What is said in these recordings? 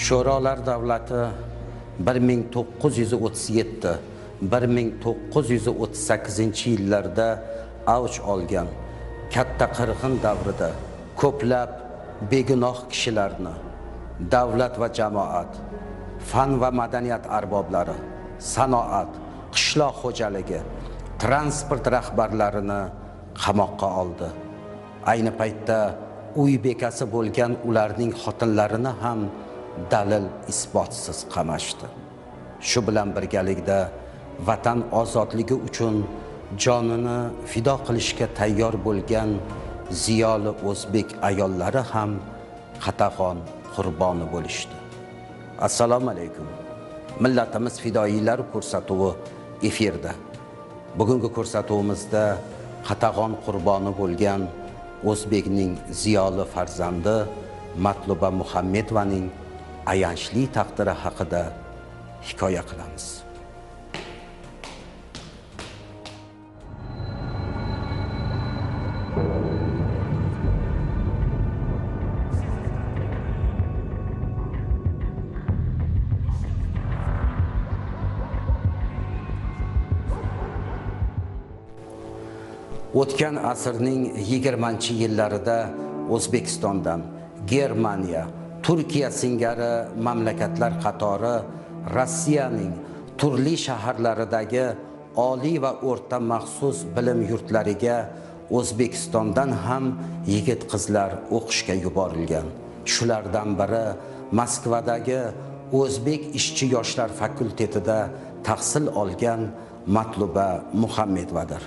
Sho'rolar davlati 1937-1938 yillarda avj olgan katta qirg'in davrida ko'plab begunoh kishilarni davlat va jamoat, fan va madaniyat arboblari, sanoat, qishloq xo'jaligi, transport rahbarlarini qamoqqa oldi. Ayni paytda uy bekasi bo'lgan ularning xotinlarini ham dalil isbotsiz qamashdi. Shu bilan birgalikda vatan ozodligi uchun jonini fido qilishga tayyor bo'lgan ziyoli o'zbek ayollari ham qatag'on qurboni bo'lishdi. Assalomu alaykum. Millatimiz fidoyilar ko'rsatuvi efirda. Bugungi ko'rsatuvimizda qatag'on qurboni bo'lgan o'zbekning ziyoli farzandi Matluba Muhammedovaning ayanchli taqdiri haqida hikoya qilamiz. O'tgan asrning 20-yillarida O'zbekistondan Germaniya, Turkiya singari mamlakatlar qatori Rossiyaning turli shaharlaridagi oliy va o'rta maxsus bilim yurtlariga O'zbekistondan ham yigit qizlar o'qishga yuborilgan. Shulardan biri Moskvadagi O'zbek ishchi yoshlar fakultetida tahsil olgan Matluba Muhammedovadir.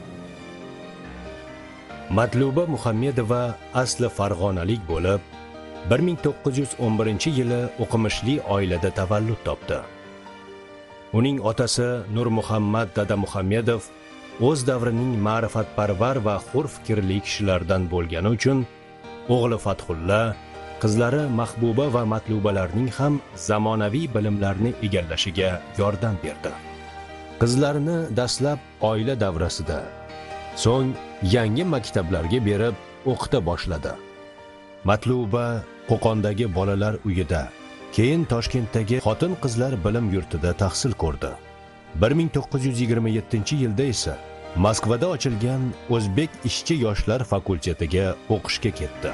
Matluba Muhammedova asli farg'onalik bo'lib, 1911-yili o'qimishli oilada tavallud topdi. Uning otasi Nurmuhammad Dada Muhammedov o'z davrining ma'rifatparvar va hur fikrli kishilardan bo'lgani uchun o'g'li Fathulla, qizlari Mahbuba va Matlubalarning ham zamonaviy bilimlarni egallashiga yordam berdi. Qizlarini dastlab oila davrasida, so'ng yangi maktablarga berib o'qita boshladi. Matluba Qo'qondagi bolalar uyida, keyin Toshkentdagi xotin-qizlar bilim yurtida tahsil ko'rdi. 1927-yilda esa Moskvada ochilgan O'zbek ishchi yoshlar fakultetiga o'qishga ketdi.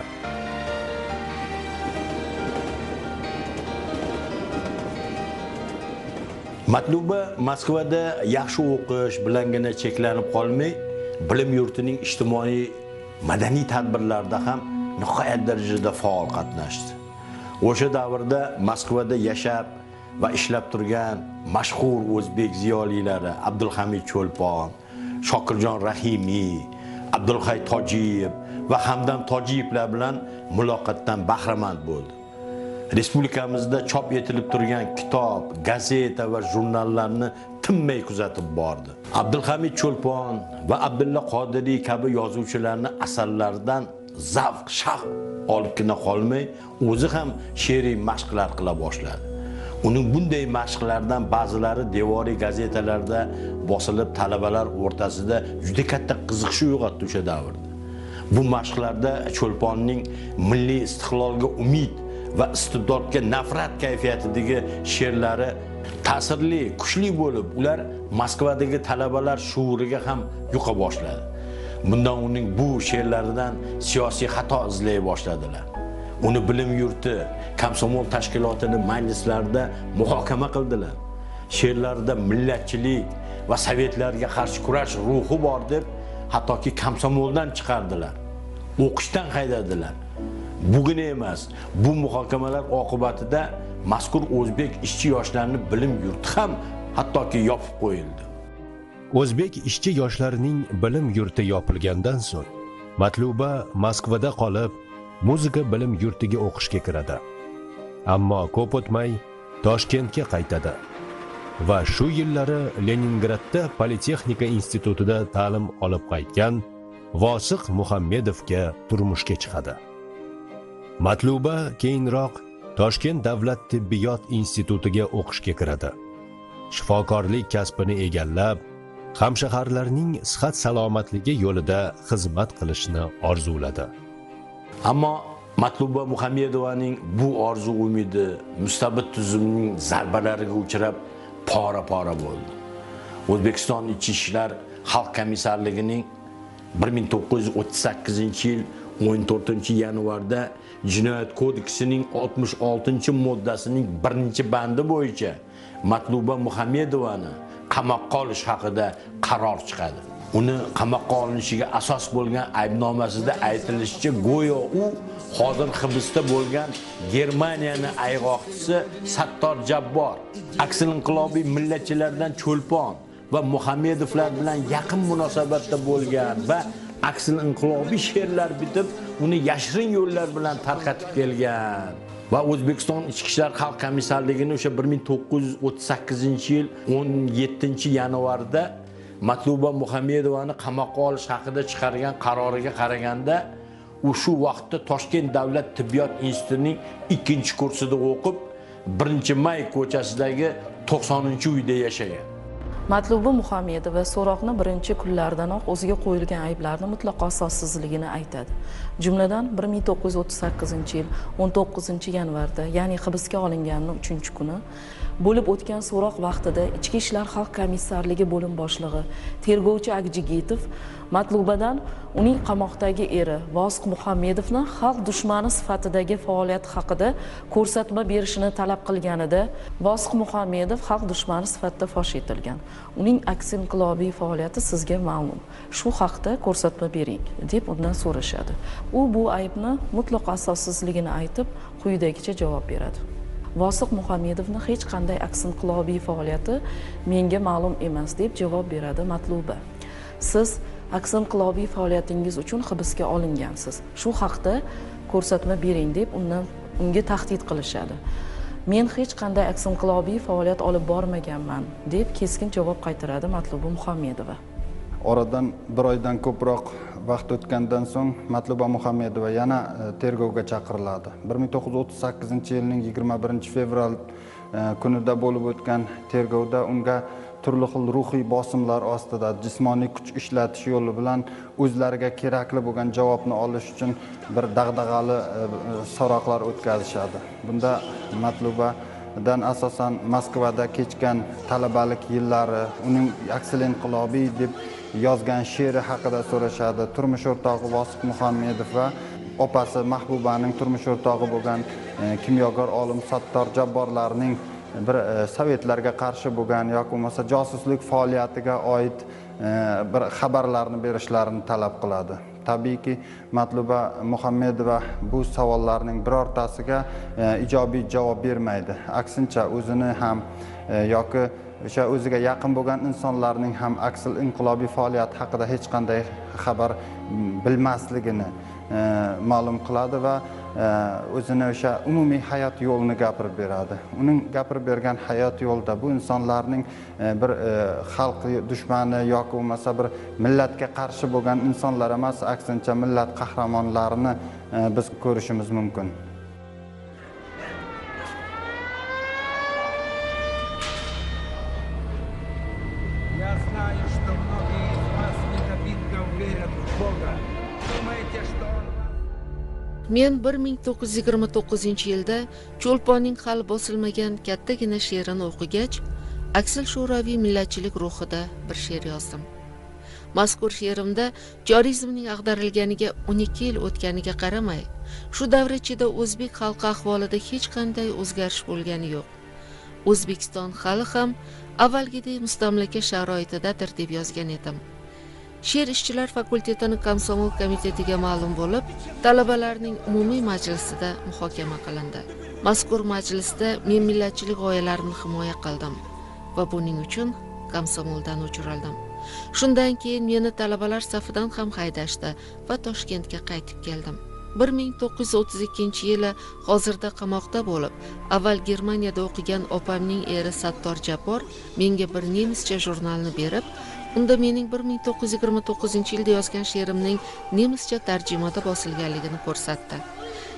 Matluba Moskvada yaxshi o'qish bilangina cheklanib qolmay, bilim yurtining ijtimoiy madaniy tadbirlarida ham nihoyat darajada faol qatnashdi. O'sha davrda Moskvada yashab va ishlab turgan mashhur o'zbek ziyolilari Abdulhamid Cho'lpon, Shokirjon Rahimiy, Abdulhay Tojiyev va Hamdam Tojiyevlar bilan muloqotdan bahramand bo'ldi. Respublikamizda chop etilib turgan kitob, gazeta va jurnallarni tinmay kuzatib bordi. Abdulhamid Cho'lpon va Abdulla Qodiriy kabi yozuvchilarning asarlaridan zavq, shavq olibgina qolmay, o'zi ham she'riy mashqlar qila boshladi. Uning bunday mashqlardan ba'zilari devoriy gazetalarda bosilib, talabalar o'rtasida juda katta qiziqish uyg'otdi o'sha davrda. Bu mashqlarda Cho'lponning milliy istiqlolga umid va istibdodga nafrat kayfiyatidagi she'rlari ta'sirli, kuchli bo'lib, ular Moskvadagi talabalar shuuriga ham yuqa boshladi. Bundan uning bu she'rlaridan siyosiy xato izlay boshladilar. Uni bilim yurti, komsomol tashkilotining majlislarida muhokama qildilar. She'rlarida millatchilik va sovetlarga qarshi kurash ruhi bor deb, hattoki komsomoldan chiqardilar. O'qishdan haydadilar. Bugun emas, bu muhokamalar oqibatida mazkur o'zbek ishchi yoshlarining bilim yurti ham hattoki yopib qo'yildi. O'zbek ishchi yoshlarining bilim yurti yopilgandan so'ng Matluba Moskvada qolib, muzika bilim yurtiga o'qishga kiradi. Ammo ko'p o'tmay Toshkentga qaytadi va shu yillari Leningradda Politexnika institutida ta'lim olib qaytgan Vosiq Muhammedovga turmushga chiqadi. Matluba keyinroq Toshkent davlat tibbiyot institutiga o'qishga kiradi. Shifokorlik kasbini egallab, hamshaharlarning sihat salomatligi yo'lida xizmat qilishni orzuladi. Ammo Matluba Muhammedovaning bu orzu umidi mustabid tuzumning zarbalariga uchrab pora bo'ldi. O'zbekiston Ichki ishlar xalq komissarligining 1938-yil 14-yanvarda Jinoyat kodeksining 66-moddasining 1-bandi bo'yicha Matluba Muhammedovani qamoqqa olish haqida qaror chiqadi. Uni qamoqqa olinishiga asos bo'lgan aybnomasida aytilishicha, go'yo u hozir hibsda bo'lgan Germaniyaning ayg'oqchisi Sattor Jabbor, aksil inqilobiy millatchilardan Cho'lpon va Muhammedovlar bilan yaqin munosabatda bo'lgan va aksil inqilobiy she'rlar bitib, uni yashirin yo'llar bilan tarqatib kelgan va O'zbekiston Ichki ishlar xalq komissarligini o'sha 1938-yil 17-yanvarda Matluba Muhammedovani qamoqqa olish haqida chiqargan qaroriga qaraganda, u shu vaqtda Toshkent davlat tibbiyot institutining 2-kursida o'qib, 1-May ko'chasidagi 90-uyda yashagan. Matluba Muhammedova so'roqni birinchi kunlardanoq o'ziga qo'yilgan ayblarni mutlaqo asossizligini aytadi. Jumladan 1938-yil 19-yanvarda, ya'ni hibsga olinganning 3-kuni bo'lib o'tgan so'roq vaqtida Ichki ishlar xalq komissarligi bo'lim boshlig'i tergovchi Akjigitov Matlubadan uning qamoqdagi eri Vosiq Muhammedovni xalq dushmani sifatidagi faoliyati haqida ko'rsatma berishini talab qilganida, Vosiq Muhammedov xalq dushmani sifatida fosh etilgan. Uning aksil inqilobiy faoliyati sizga ma'lum. Shu haqda ko'rsatma bering deb undan so'rashadi. U bu aybni mutlaqo asossizligini aytib, quyidagicha javob beradi. Vosiq Muhammedovni hech qanday aksil inqilobiy faoliyati menga ma'lum emas deb javob beradi Matluba. Siz aksil inqilobiy faoliyatingiz uchun hibsga olingansiz. Shu haqda ko'rsatma bering deb unga tahdid qilishadi. Men hech qanday aksil inqilobiy faoliyat olib bormaganman deb keskin javob qaytaradi Matluba Muhammedova. Oradan bir oydan ko'proq vaqt o'tgandan so'ng Matluba Muhammedova yana tergovga chaqiriladi. 1938-yilning 21-fevral kunida bo'lib o'tgan tergovda unga turli xil ruhiy bosimlar ostida jismoniy kuch ishlatish yo'li bilan o'zlariga kerakli bo'lgan javobni olish uchun bir dag'dag'ali so'roqlar o'tkazishadi. Bunda Matlubadan asosan Moskvada kechgan talabalik yillari, uning aksil inqilobiy deb yozgan she'ri haqida so'rashadi. Turmush o'rtog'i Vosiq Muhammedov va opasi Mahbubaning turmush o'rtog'i bo'lgan kimyogar olim Sattor Jabborlarning bir sovetlarga qarshi bo'lgan yoki bo'lmasa josuslik faoliyatiga oid bir xabarlarni berishlarini talab qiladi. Tabiiyki, Matluba Muhammedova bu savollarning birortasiga ijobiy javob bermaydi. Aksincha, o'zini ham yoki o'sha o'ziga yaqin bo'lgan insonlarning ham aksil inqilobiy faoliyat haqida hech qanday xabar bilmasligini ma'lum qiladi va o'zini o'sha umumiy hayot yo'lini gapirib beradi. Uning gapirib bergan hayot yo'lida bu insonlarning bir xalq dushmani yoki bo'lmasa bir millatga qarshi bo'lgan insonlar emas, aksincha millat qahramonlarini biz ko'rishimiz mumkin. Я знаю, что многие из вас недобитно верят в Бога. Думаете, что Он... Men 1929-yilda Cho'lponning hali bosilmagan kattagina she'rini o'qigach, aksil sho'roviy millatchilik ruhida bir she'r yozdim. Mazkur she'rimda jorizmning ag'darilganiga 12 yil o'tganiga qaramay, shu davr ichida o'zbek xalqi ahvolida hech qanday o'zgarish bo'lgani yo'q. O'zbekiston hali ham avvalgidek mustamlaka sharoitidadir deb yozgan edim. She'r ishchilar fakultetining komsomol komitetiga ma'lum bo'lib, talabalarning umumiy majlisida muhokama qilindi. Mazkur majlisda men millatchilik g'oyalarini himoya qildim va buning uchun komsomoldan o'chirildim. Shundan keyin meni talabalar safidan ham haydashdi va Toshkentga qaytib keldim. 1932-yili hozirda qamoqda bo'lib, avval Germaniyada o'qigan opamning eri Sattor Jabbor menga bir nemischa jurnalni berib, unda mening 1929-yilda yozgan she'rimning nemischa tarjimada bosilganligini ko'rsatdi.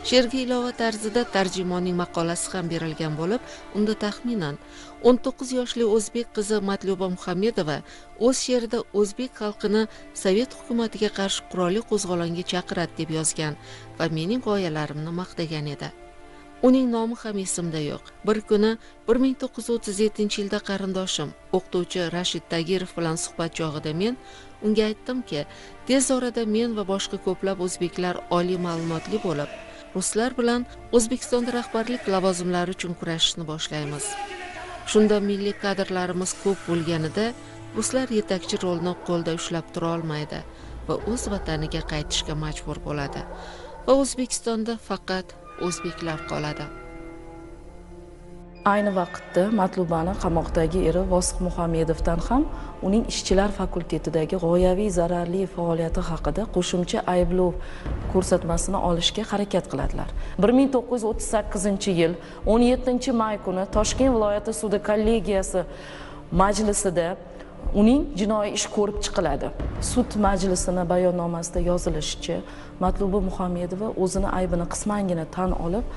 She'rga ilova tarzida tarjimonning maqolasi ham berilgan bo'lib, unda taxminan 19 yoshli o'zbek qizi Matluba Muhammedova o'z she'rida o'zbek xalqini Sovet hukumatiga qarshi qurolli qo'zg'olonga chaqiradi deb yozgan va mening g'oyalarimni maqtagan edi. Uning nomi ham esimda yo'q. Bir kuni 1937-yilda qarindoshim, o'qituvchi Rashid Tagirov bilan suhbat chog'ida men unga aytdimki, tez orada men va boshqa ko'plab o'zbeklar oliy ma'lumotli bo'lib, ruslar bilan O'zbekistonda rahbarlik lavozimlari uchun kurashishni boshlaymiz. Shunda milliy kadrlarimiz ko'p bo'lganida ruslar yetakchi rolni qo'lda ushlab tura olmaydi va o'z vataniga qaytishga majbur bo'ladi va O'zbekistonda faqat o'zbeklar qoladi. Ayni vaqtda Matlubani qamoqdagi eri Vosiq Muhammedovdan ham uning ishchilar fakultetidagi g'oyaviy zararli faoliyati haqida qo'shimcha ayblov ko'rsatmasini olishga harakat qiladilar. 1938-yil 17-may kuni Toshkent viloyati sudi kollegiyasi majlisida uning jinoiy ish ko'rib chiqiladi. Sud majlisini bayonnomasida yozilishicha, Matluba Muhammedova o'zini aybini qismangina tan olib,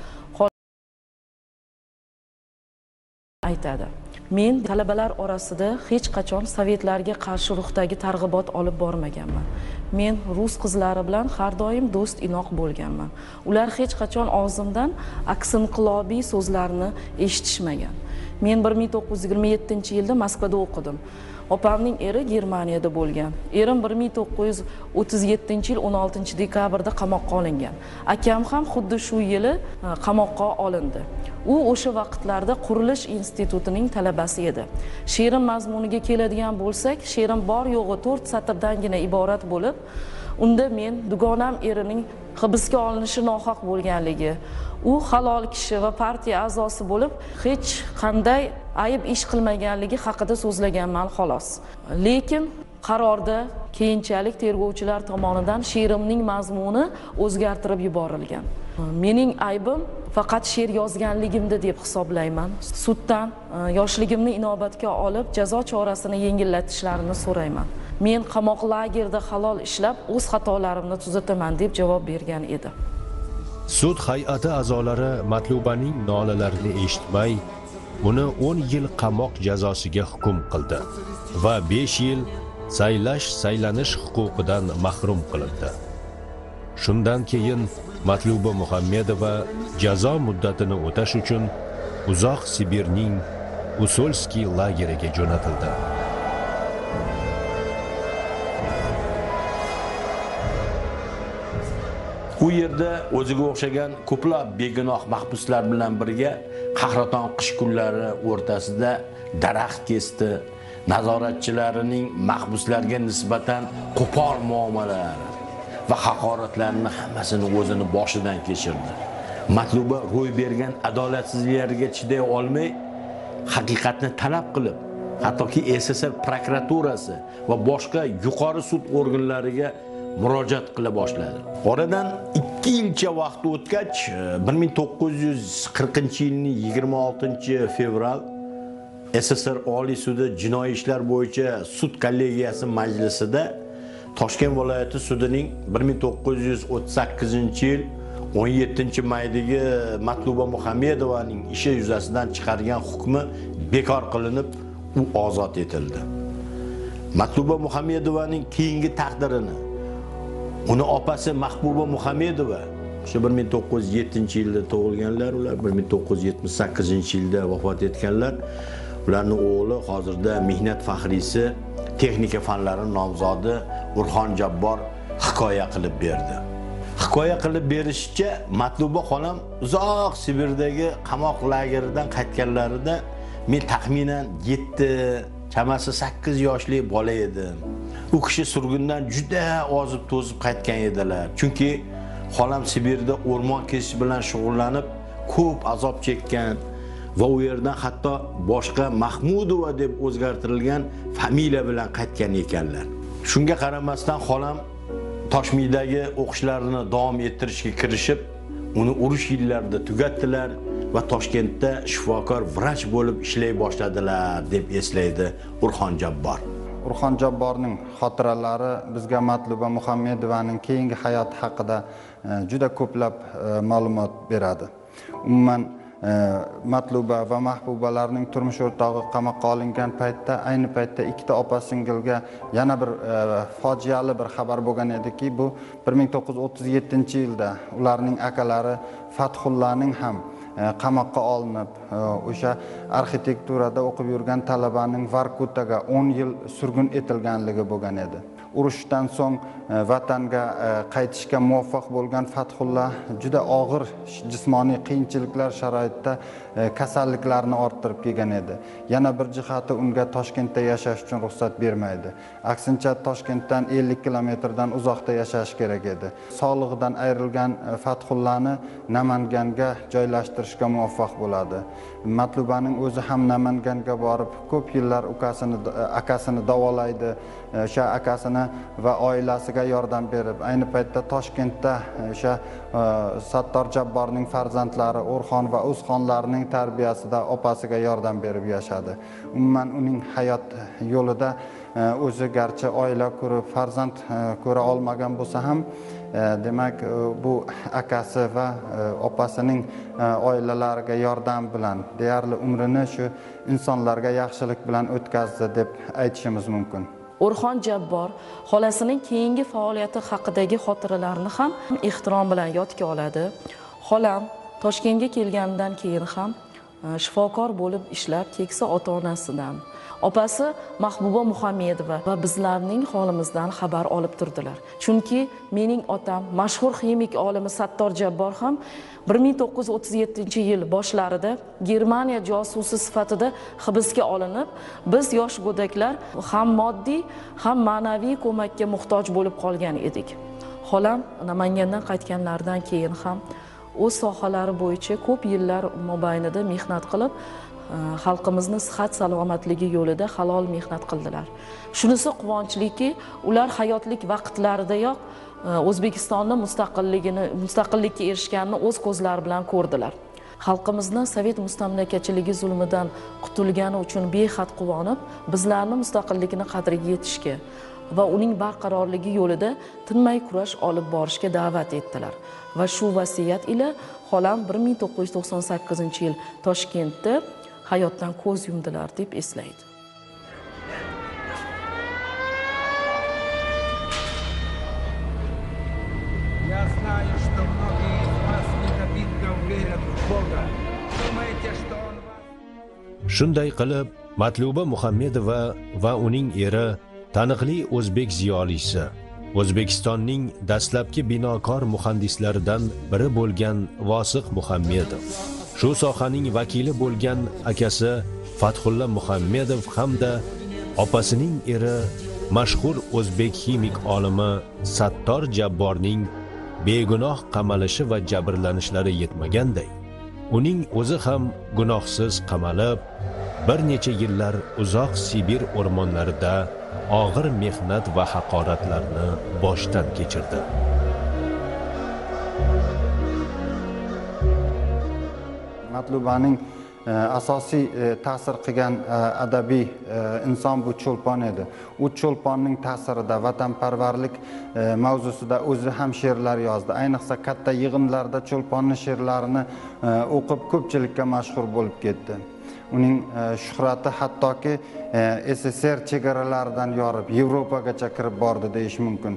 aytadi. Men talabalar orasida hech qachon sovetlarga qarshi ruhdagi targ'ibot olib bormaganman. Men rus qizlari bilan har doim do'st inoq bo'lganman. Ular hech qachon og'zimdan aksinqilobiy so'zlarni eshitishmagan. Men 1927-yilda Moskvada o'qidim. Opamning eri Germaniyada bo'lgan. Erim 1937-yil 16-dekabrda qamoqqa olingan. Akam ham xuddi shu yili qamoqqa olindi. U o'sha vaqtlarda qurilish institutining talabasi edi. She'rim mazmuniga keladigan bo'lsak, she'rim bor yo'g'i 4 satrdan iborat bo'lib, unda men dugonam erining hibsga olinishi nohaq bo'lganligi, u halol kishi va partiya a'zosi bo'lib, hech qanday ayb ish qilmaganligi haqida so'zlaganman xolos. Lekin qarorda keyinchalik tergovchilar tomonidan she'rimning mazmuni o'zgartirib yuborilgan. Mening aybim faqat she'r yozganligimda deb hisoblayman. Suddan yoshligimni inobatga olib, jazo chorasini yengillatishlarini so'rayman. Men qamoq lagerda halol ishlab, o'z xatolarimni tuzataman deb javob bergan edi. Sud hay'ati a'zolari Matlubaning nolalarini eshitmay, uni 10 yil qamoq jazosiga hukm qildi va 5 yil saylanish huquqidan mahrum qilindi. Shundan keyin Matluba Muhammedova jazo muddatini o'tash uchun uzoq Sibirning Usolskiy lageriga jo'natildi. U yerda o'ziga o'xshagan ko'plab begunoh mahbuslar bilan birga qahraton qish kunlari o'rtasida daraxt kesdi, nazoratchilarining mahbuslarga nisbatan qo'pol muomalalari va haqoratlarni hammasini o'zini boshidan kechirdi. Matluba ro'y bergan adolatsizliklarga chiday olmay, haqiqatni talab qilib, hattoki SSR prokuraturasi va boshqa yuqori sud organlariga murojaat qila boshladi. Oradan 2 yilcha vaqt o'tgach, 1940-yilning 26-fevral SSR Oliy sudi jinoiy ishlar bo'yicha sud kollegiyasi majlisida Toshkent viloyati sudining 1938-yil 17-maydagi Matluba Muhammedovaning ishi yuzasidan chiqargan hukmi bekor qilinib, u ozod etildi. Matluba Muhammedovaning keyingi taqdirini uni opasi Mahbuba Muhammedova, o'sha 1907-yilda tug'ilganlar, ular 1978-yilda vafot etganlar. Ularning o'g'li hozirda mehnat faxriysi, texnika fanlari nomzodi Urxon Jabbor hikoya qilib berdi. Hikoya qilib berishicha, Matluba xolam uzoq Sibirdagi qamoq lageridan qaytganlarida men taxminan 7, chamasi 8 yoshli bola edim. U kishi surgundan juda ozib to'zib qaytgan edilar. Chunki xolam Sibirda o'rmon kesish bilan shug'ullanib, ko'p azob chekkan va u yerdan hatto boshqa Mahmudova deb o'zgartirilgan familiya bilan qaytgan ekanlar. Shunga qaramasdan xolam Toshmiydagi o'qishlarini davom ettirishga kirishib, uni urush yillarida tugatdilar va Toshkentda shifokor vrach bo'lib ishlay boshladilar deb eslaydi Urxon Jabbor. Urxon Jabborning xotiralari bizga Matluba Muhammedovaning keyingi hayoti haqida juda ko'plab ma'lumot beradi. Umuman Matluba va Mahbubalarning turmush o'rtog'i qamoqqa olingan paytda, ayni paytda ikkita opa-singilga yana bir fojiali bir xabar bo'lgan ediki, bu 1937-yilda ularning akalari Fathullaning ham qamoqqa olinib, o'sha arxitekturada o'qib yurgan talabaning Vorkutaga 10 yil surgun etilganligi bo'lgan edi. Urushdan so'ng vatanga qaytishga muvaffaq bo'lgan Fathulla juda og'ir jismoniy qiyinchiliklar sharoitida kasalliklarni orttirib kelgan edi. Yana bir jihati unga Toshkentda yashash uchun ruxsat bermaydi. Aksincha Toshkentdan 50 kilometrdan uzoqda yashash kerak edi. Sog'lig'idan ayrilgan Fathullani Namanganga joylashtirishga muvaffaq bo'ladi. Matlubaning o'zi ham Namanganga borib ko'p yillar akasini davolaydi. O'sha akasini va oilasiga yordam berib, ayni paytda Toshkentda o'sha Sattor Jabborning farzandlari O'rxon va O'zxonlarning tarbiyasida opasiga yordam berib yashadi. Umuman uning hayot yo'lida o'zi garchi oila qurib, farzand ko'ra olmagan bo'lsa ham, demak bu akasi va opasining oilalariga yordam bilan deyarli umrini shu insonlarga yaxshilik bilan o'tkazdi deb aytishimiz mumkin. O'rxon Jabbor xolasining keyingi faoliyati haqidagi xotiralarini ham ehtirom bilan yodga oladi. Xolam Toshkentga kelganidan keyin ham shifokor bo'lib ishlab, keksa ota-onasidan, opasi Mahbuba Muhammedova va bizlarning holimizdan xabar olib turdilar. Chunki mening otam mashhur ximik olimi Sattor Jabbor ham 1937-yil boshlarida Germaniya josusi sifatida hibsga olinib, biz yosh go'daklar ham moddiy, ham ma'naviy ko'makka muhtoj bo'lib qolgan edik. Xolam Namangandan qaytganlaridan keyin ham o'z sohalari bo'yicha ko'p yillar mobaynida mehnat qilib, xalqimizni sihat salomatligi yo'lida halol mehnat qildilar. Shunisi quvonchli, ular hayotlik vaqtlaridayoq O'zbekistonni mustaqillikka erishganini o'z ko'zlari bilan ko'rdilar. Xalqimizni Sovet mustamlakachiligi zulmidan qutulgani uchun behad quvonib, bizlarni mustaqillikni qadriga yetishga va uning barqarorligi yo'lida tinmay kurash olib borishga da'vat etdilar. Va shu vasiyat ila xolam 1998-yil Toshkentda hayotdan ko'z yumdilar deb eslaydi. Я знаю, что многие из вас недобитно верят в Бога. Думаете, что Он вас... Shunday qilib, Matluba Muhammedova va uning eri taniqli o'zbek ziyolisi, O'zbekistonning dastlabki binokor muhandislaridan biri bo'lgan Vosiq Muhammedov, shu sohaning vakili bo'lgan akasi Fathulla Muhammedov hamda opasining eri mashhur o'zbek ximik olimi Sattor Jabborning begunoh qamalishi va jabrlanishlari yetmaganday, uning o'zi ham gunohsiz qamalib, bir necha yillar uzoq Sibir o'rmonlarida og'ir mehnat va haqoratlarni boshdan kechirdi. Matlubaning asosiy ta'sir qilgan adabiy inson bu Cho'lpon edi. U Cho'lponning ta'sirida vatanparvarlik mavzusida o'zi ham she'rlar yozdi. Ayniqsa katta yig'inlarda Cho'lponning she'rlarini o'qib ko'pchilikka mashhur bo'lib ketdi. Uning shuhrati hattoki SSR chegaralaridan yorib Yevropagacha kirib bordi deyish mumkin.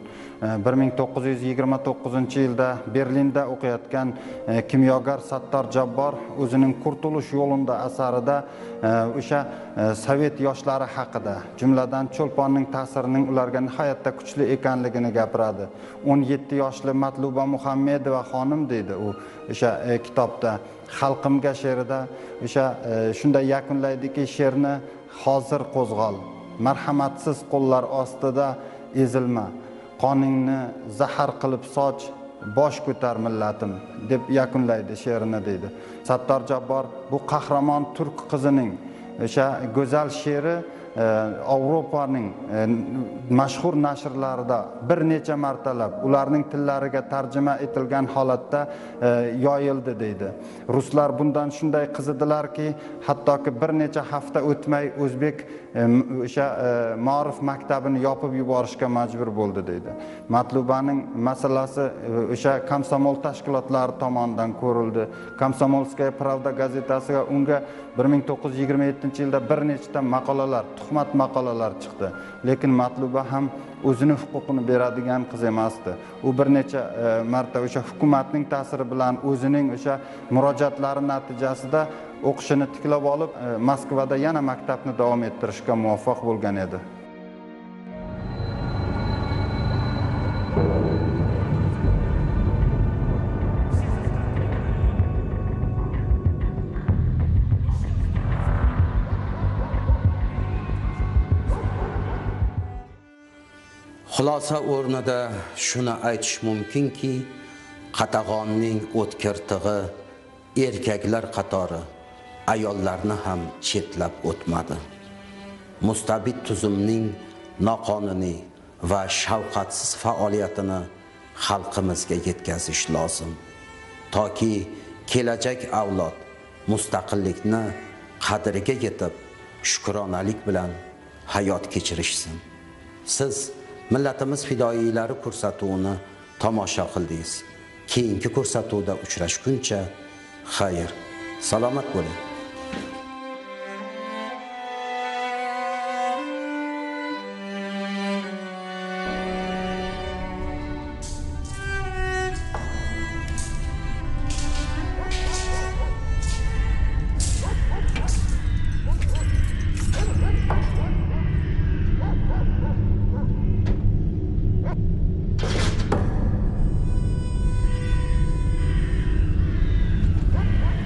1929-yilda Berlinda o'qiyotgan kimyogar Sattor Jabbor o'zining Qurtulush yo'lida asarida o'sha sovet yoshlari haqida, jumladan Cho'lponning ta'sirining ularga nihoyatda kuchli ekanligini gapiradi. 17 yoshli Matluba Muhammedova xonim deydi u o'sha kitobda. Xalqimga she'rida o'sha shunday yakunlaydiki, she'rni hozir qo'zg'al, marhamatsiz qo'llar ostida ezilma, qoningni zahar qilib soch, bosh ko'tar millatim deb yakunlaydi she'rini deydi. Sattor Jabbor bu qahramon turk qizining o'sha go'zal she'ri Avropaning mashhur nashrlarida bir necha martalab ularning tillariga tarjima etilgan holatda yoyildi deydi. Ruslar bundan shunday qizidilarki, hattoki bir necha hafta o'tmay o'zbek o'sha ma'rif maktabini yopib yuborishga majbur bo'ldi deydi. Matlubaning masalasi o'sha komsomol tashkilotlari tomonidan ko'rildi. Komsomolskaya pravda gazetasiga unga 1927-yilda bir nechta maqolalar, tuhmat maqolalar chiqdi. Lekin Matluba ham o'zining huquqini beradigan qiz emasdi. U bir necha marta o'sha hukumatning ta'siri bilan o'zining o'sha murojaatlari natijasida o'qishini tiklab olib, Moskvada yana maktabni davom ettirishga muvaffaq bo'lgan edi. Xulosa o'rnida shuni aytish mumkinki, qatag'onning o'tkir tig'i erkaklar qatori ayollarni ham chetlab o'tmadi. Mustabid tuzumning noqonuniy va shafqatsiz faoliyatini xalqimizga yetkazish lozim, toki kelajak avlod mustaqillikni qadriga yetib, shukronalik bilan hayot kechirishsin. Siz millatimiz fidoyilari ko'rsatuvini tomosha qildingiz. Keyingi ko'rsatuvda uchrashguncha xayr, salomat bo'ling.